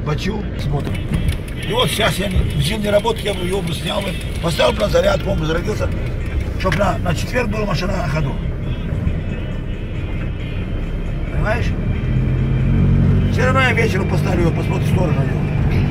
бачу, смотрим. И вот сейчас я в зимней работе, я его бы снял, поставил на зарядку, он бы зарядился, чтобы на четверг была машина на ходу. Понимаешь? Все равно я вечером поставлю его, посмотрю в сторону его.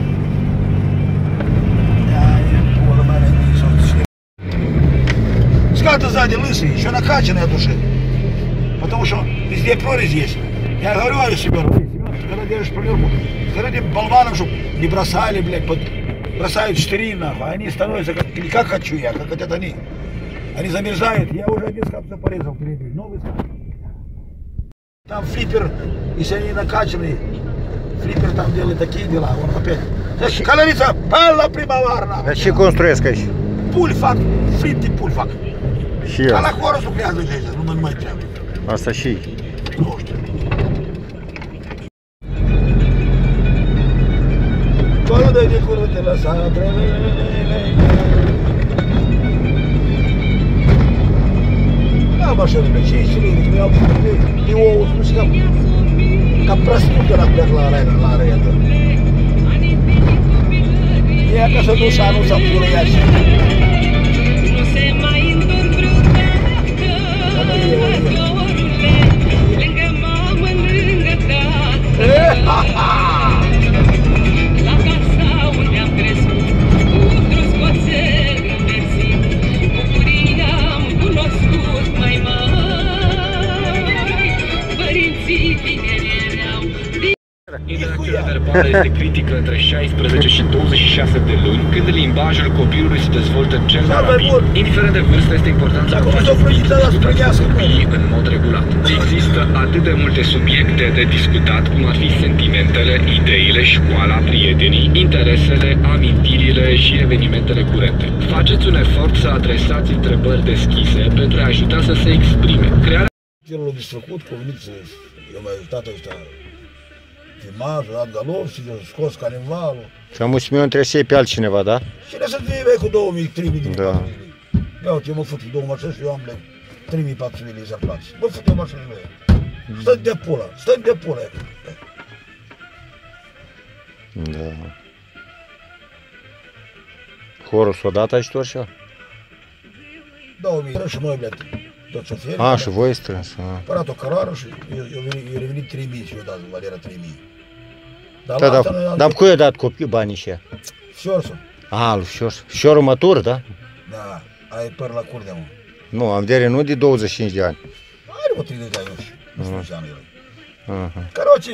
Скаты сзади лысый, еще накачанный от души. Потому что везде прорезь есть. Я говорю себе, когда держишь полирку, скажите болванам, чтобы не бросали, блядь, бросают штыри, нахуй. Они становятся не как хочу я, как хотят они. Они замерзают, я уже один скат порезал передний, новый скат. Там флиппер, если они накачаны, флиппер там делает такие дела, он опять. Calorița, la primăvară. Dar ce construiesc aici? Pulfac, fripti pulfac. Și Ca eu. la Horus lucrează aici, nu mai trebuie. Asta și. Nu știu. Acolo doi de cură te lăsa, da, mașinile, 5 cilindri, când iau pe ouă, nu știu, ca prăspută la plec la arendă. E ca să duci anul sau pune ea și... Nu se mai întorc vreodată lângă mamă, lângă tată. La casa unde am crescut, cu scoțel învețit, bucuria am cunoscut mai mari. Părinții tineri erau. Interacțiunea verbală este critică între 16 și 26 de luni, când limbajul copilului se dezvoltă cel mai rapid. Indiferent de vârstă, este important să discutați cu copiii în mod regulat. Există atât de multe subiecte de discutat, cum ar fi sentimentele, ideile, școala, prietenii, interesele, amintirile și evenimentele curente. Faceți un efort să adresați întrebări deschise pentru a ajuta să se exprime. Crearea Celul desfăcut, cu venit să... Eu m-a ajutat ăștia filmat, a dat galop și a scos canevalul. Și am mulțumit trebuie să iei pe altcineva, da? Cine să fie cu 2000, 3000 din Da. Ia uite, eu mă fut cu două mașini și eu am 3400 de zarplați. Mă fut eu mașinile lui. Stă de pula, stă de pula. Da. Horus odată ai tot așa? 2000. Și noi, blядь, tot șoferii. A, și voi strâns. Părat o cărară și eu revenit 3000 și eu dat Valera 3000. Da, dar cu i-a dat copii banii și ea? Șorsul. A, lui Șor. Șorul matur, da? Da, ai păr la curdea, mă. Nu, am vedere nu de 25 de ani. Are o 30 de ani, nu știu ce ani el. Короче.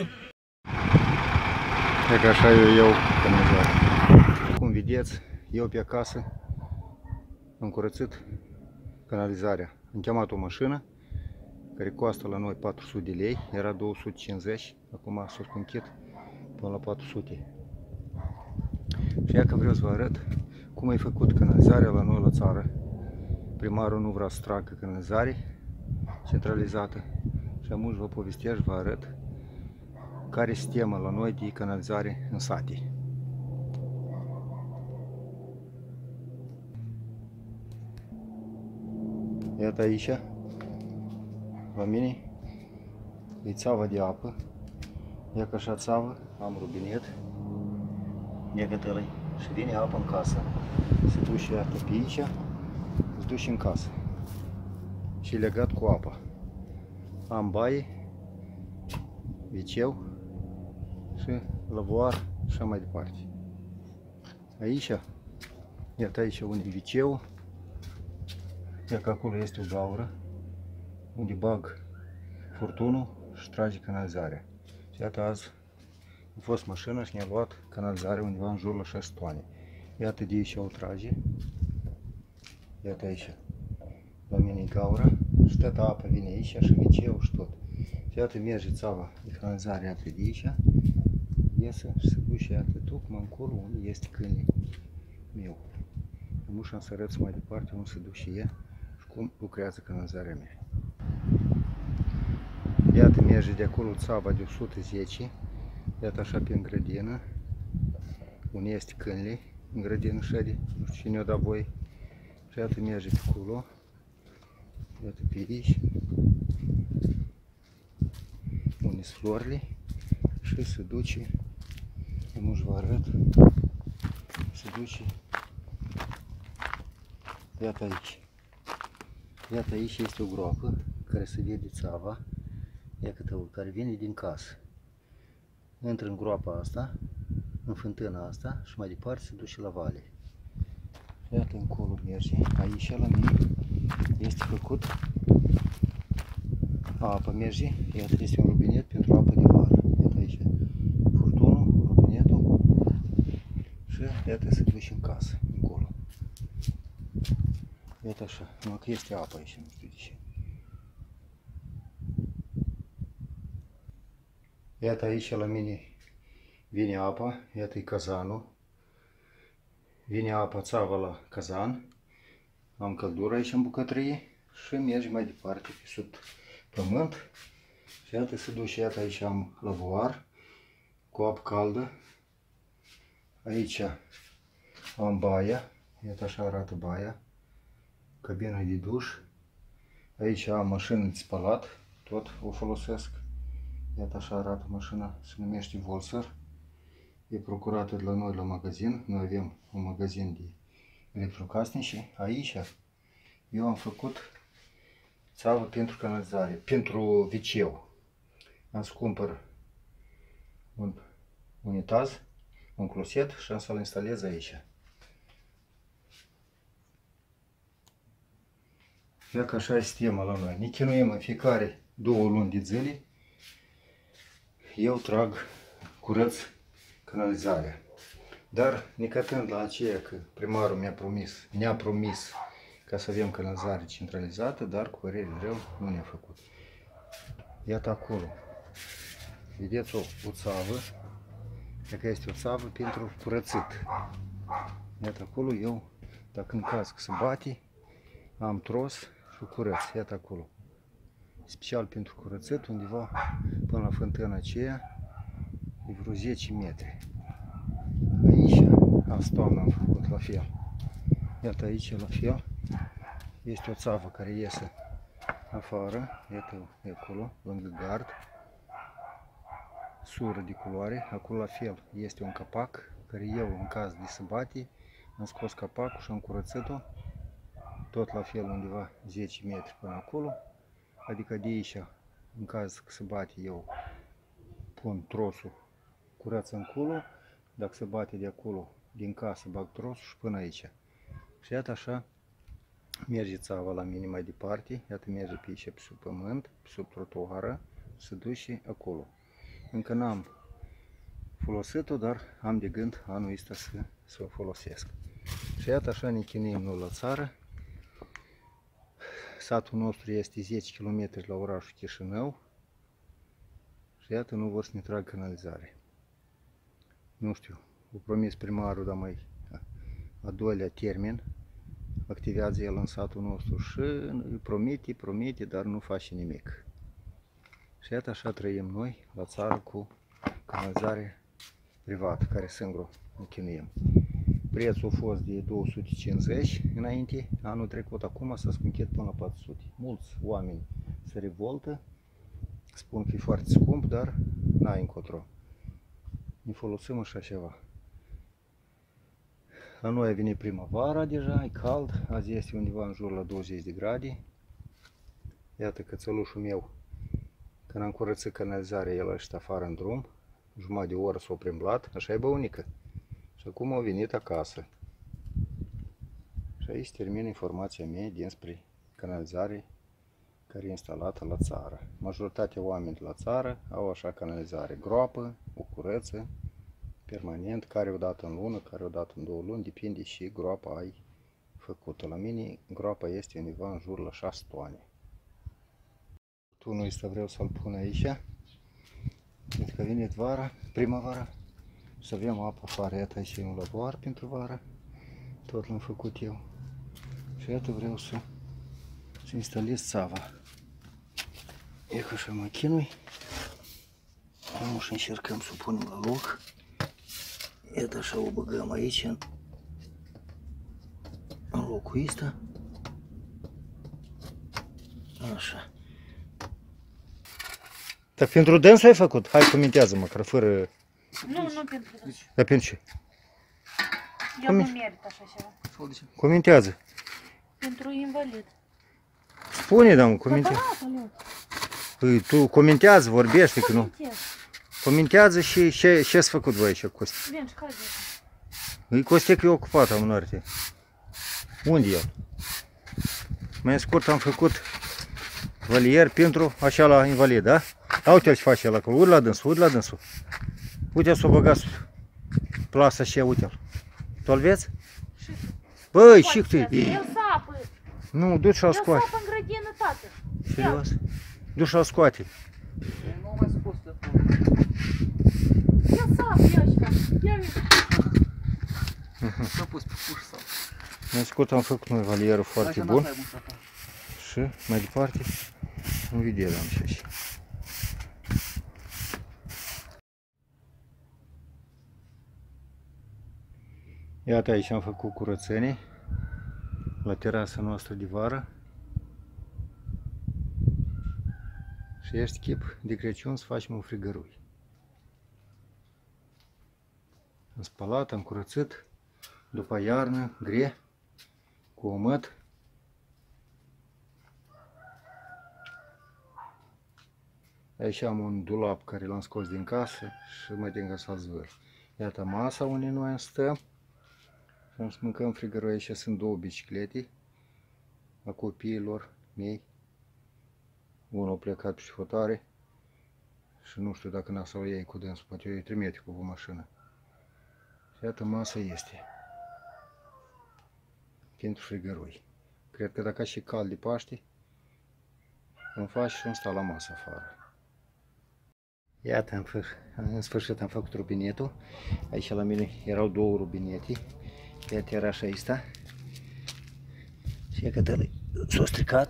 E că așa eu canalizare. Cum vedeți, eu pe acasă am curățit canalizarea. Am chemat o mașină care costă la noi 400 de lei, era 250, acum s-a scumchit până la 400. Și ia că vreau să vă arăt cum ai făcut canalizarea la noi la țară. Primarul nu vrea să tragă canalizare centralizată și amuși vă povestesc, vă arăt care este sistemul la noi de canalizare în sate. Iată aici, la mine, e țavă de apă. Ia că așa țavă, am robinet, negătălăi și vine apă în casă. Se duce iată pe aici, se duce în casă și e legat cu apa. Am baie, viceu și lăvoar și așa mai departe. Aici, iată aici unde e viceu. Ia că acolo este o gaură unde bag furtunul și trage canalizarea. Și iată azi a fost mașina și ne-a luat canalizarea undeva în jur la 6 toane. Iată de aici o trage. Iată aici. La mine e gaura și toată apa vine aici și viceu și tot. Și iată merge țava de canalizare iată de aici. Iese și se duce iată tocmai încolo unde este câinele meu. Nu știu să arăt mai departe unde se duce ea și cum lucrează canalizarea mea. Iată merge de acolo țava de 110, iată așa pe grădină, unde este câinele, în grădină șade, nu știu cine o da voi. Și iată merge pe acolo, iată pe aici, unde sunt florile și se duce Nu-și vă arăt. Se duce. Iată aici. Iată aici este o groapă care se vede țava. Iată, care vine din casă. Intră în groapa asta, în fântâna asta și mai departe se duce la vale. Iată încolo merge. Aici la mine este făcut apă merge. Iată este un robinet pentru apă de vară. Iată aici furtunul, robinetul și iată se duce în casă, încolo. Iată așa, numai că este apă aici, nu știu de ce. Iată aici la mine vine apa, iată-i cazanul. Vine apa țava la cazan. Am căldură aici în bucătărie și merge mai departe pe sub pământ. Și iată se duce, iată aici am lăvoar cu apă caldă. Aici am baia, iată așa arată baia, cabina de duș. Aici am mașină de spălat, tot o folosesc. Iată așa arată mașina, se numește Volser. E procurată de la noi la magazin. Noi avem un magazin de electrocasnice. Aici eu am făcut țavă pentru canalizare, pentru WC. Am să cumpăr un unitaz, un closet și am să-l instalez aici. Ia că așa e sistema la noi. Ne chinuim în fiecare 2 luni de zile. Eu trag, curăț canalizarea. Dar necătând la aceea că primarul ne-a promis ca să avem canalizare centralizată, dar cu părere de rău nu ne-a făcut. Iată acolo. Vedeți o țavă. Dacă este o țavă pentru curățit. Iată acolo eu, dacă în caz că se bate, am tros și curăț. Iată acolo. Special pentru curățit, undeva până la fântâna aceea, e vreo 10 metri. Aici, asta am făcut la fel. Iată aici la fel, este o țavă care iese afară, iată e acolo, lângă gard, sură de culoare, acolo la fel este un capac, care eu în caz de se bate, am scos capacul și am curățit-o, tot la fel undeva 10 metri până acolo, adică de aici, în caz că se bate, eu pun trosul, curăț în culo, dacă se bate de acolo, din casă, bag trosul și până aici. Și iată așa, merge țava la mine mai departe, iată merge pe aici, pe sub pământ, pe sub trotuară, se duce acolo. Încă n-am folosit-o, dar am de gând anul ăsta să o folosesc. Și iată așa ne chinuim noi la țară. Satul nostru este 10 km la orașul Chișinău. Și iată nu vor să ne trag canalizare. Nu știu, o promis primarul, dar mai a doilea termen, activează el în satul nostru și promite, dar nu face nimic. Și iată așa trăim noi la țară cu canalizare privată, care singur ne chinuim. Prețul a fost de 250 înainte, anul trecut, acum s-a scumpit până la 400. Mulți oameni se revoltă, spun că e foarte scump, dar n-ai încotro. Ne folosim așa ceva. La noi a venit primăvara deja, e cald, azi este undeva în jur la 20 de grade. Iată cățălușul meu, când am curățit canalizarea, el a ieșit afară în drum, jumătate de oră s-a primblat, așa e băunică. Și acum a venit acasă. Și aici termin informația mea dinspre canalizare care e instalată la țară. Majoritatea oamenilor la țară au așa canalizare, groapă, o curăță, permanent, care o dată în lună, care o dată în 2 luni, depinde și groapa ai făcută. La mine groapa este undeva în jur la 6 toane. Tunul ăsta vreau să-l pun aici, pentru că vine vara, primăvara, să avem apă afară. Iată aici e un lavoar pentru vară, tot l-am făcut eu. Și iată vreau să instalez țava. E că așa mă chinui. Acum și încercăm să o punem la loc. Iată așa o băgăm aici, în locul ăsta. Așa. Dar pentru dânsul ai făcut? Hai, comentează măcar, fără Nu, nu pentru că Dar pentru ce? eu nu merit așa ceva. Comentează. Pentru invalid. Spune, da, mă, comentează. Păi, tu comentează, vorbește, că nu. Comentează și ce ați făcut voi aici, Costi? Bine, și care Îi Costi că e ocupat, am în arte. Unde e el? Mai scurt am făcut valier pentru așa la invalid, da? Da, uite-l ce face el acolo, uite la dânsul, uite la dânsul. Uite s-o băgat plasa și uite-l. Tu-l vezi? Băi, și tu. El sapă. Nu, du-ți și-l El scoate. sapă în grădină, tată. Serios? Du-ți și-l scoate. El sapă, ia ăștia. Ia S-a pus pe puș sau. Mai scurt am făcut noi valierul foarte bun. Și mai departe un video am și aici. Iată, aici am făcut curățenii la terasa noastră de vară. Și ești chip de Crăciun să facem un frigărui. Am spălat, am curățit, după iarnă, gre, cu omăt. Aici am un dulap care l-am scos din casă și mă tem să-l zvâr. Iată masa unde noi stăm. Am să mâncăm frigărul. Aici sunt două biciclete a copiilor mei. Unul a plecat pe șofotare și nu știu dacă n-a să o iei cu dânsul, poate eu îi trimite cu o mașină. Și iată masa este pentru frigărui. Cred că dacă și cald de Paște, îmi faci și îmi stau la masă afară. Iată, în sfârșit am făcut robinetul. Aici la mine erau două robinete. Iată era așa asta. Și e că s-a stricat.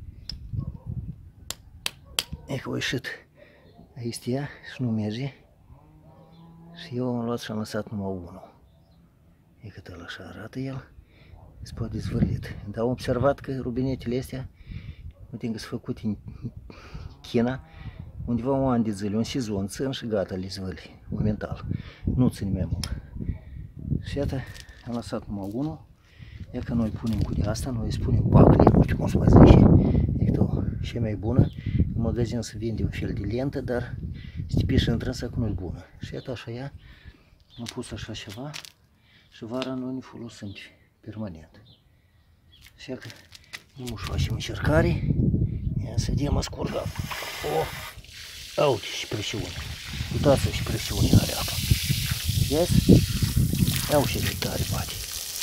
E că a ieșit aici ea și nu merge. Și eu am luat și am lăsat numai unul. E că așa arată el. Se poate zvârlit. Dar am observat că robinetele astea, uite că sunt făcute în China, undeva un an de zile, un sezon, țin și gata, le zvârli, momental. Nu țin mai mult. Și iată, am lăsat numai unul. Ia că noi punem cu de asta, noi spunem pacle, nu știu cum se mai zice. E și mai bună. În magazin se vinde un fel de lentă, dar stipișă întrânsă că nu e bună. Și iată așa ea, am pus așa ceva și vara noi ne folosim permanent. Și ia că nu facem încercare. Ia să vedem a scurga. Uite și presiune. Uitați-vă și presiunea are apa. Vezi? Iau și de tare bate.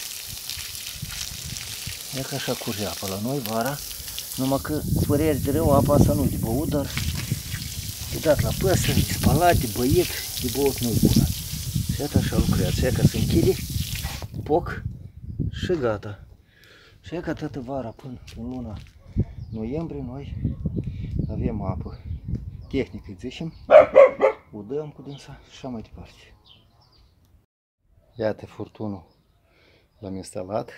Ia că așa curge apa la noi vara. Numai că spăreri de rău, apa asta nu de băut, dar de dat la păsări, de spălat, de băit, de băut nu-i bună. Și iată așa lucrează. Ia că se închide, poc și gata. Și ia că toată vara până în luna noiembrie noi avem apă. Tehnică îi zicem, o dăm cu dânsa și așa mai departe. Iată furtunul l-am instalat.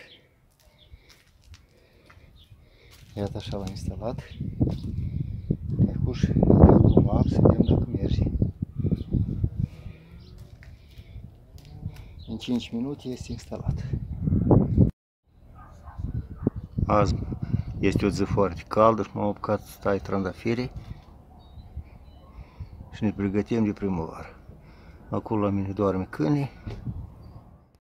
Iată așa l-am instalat. Acum și dăm apă să vedem dacă merge. În 5 minute este instalat. Azi este o zi foarte caldă și m-am apucat să tai trandafiri și ne pregătim de primăvară. Acolo la mine doarme câinii.